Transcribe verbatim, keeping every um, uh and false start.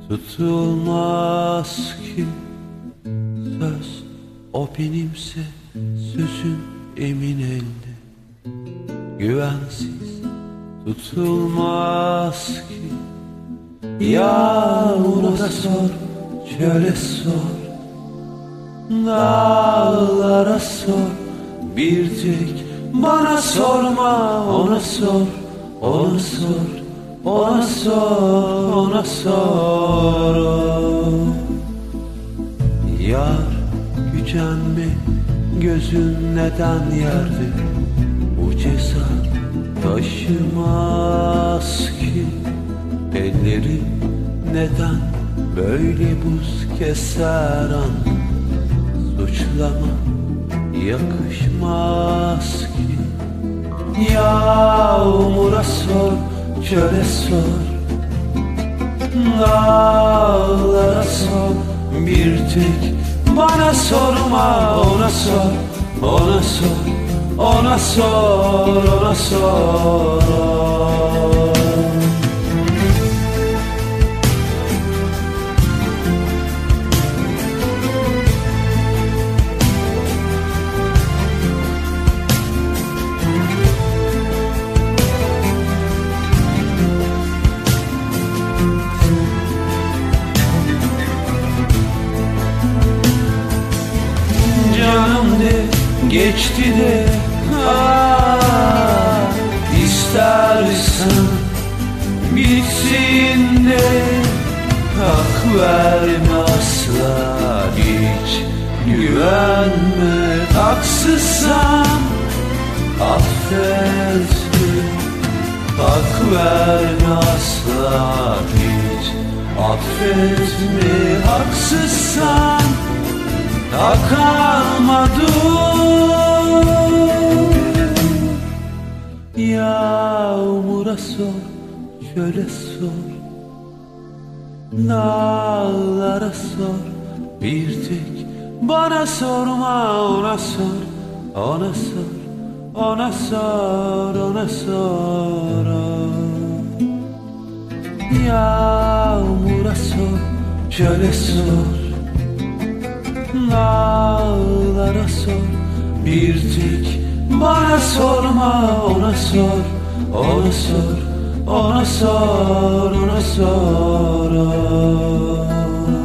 Tutulmaz ki söz, o benimse sözüm emin elde. Güvensiz tutulmaz ki. Yağmura sor, çöle sor, dağlara sor, bir tek bana sorma. Ona sor, ona sor, ona sor, ona sor. Yar gücenme, gözün neden yerde? Bu ceza taşımaz ki. Elleri neden böyle buz keser an? Suçlama yakışmaz ki. Yağmura sor, çöle sor, dağlara sor, bir tek bana sorma. Ona sor, ona sor, ona sor, ona sor. Canım de geçti de, ah, istersen bitsin de. Hak verme asla, hiç güvenme. Haksızsan affet, hak verme asla, hiç affetme. Haksızsan hak alma, dur. Yağmura sor, çöle sor, dağlara sor, bir tek bana sorma. Ona sor, ona sor, ona sor, ona sor. Yağmura sor, çöle sor, dağlara sor, bir tek bana sorma. Ona sor, ona sor, ona sor, ona sor.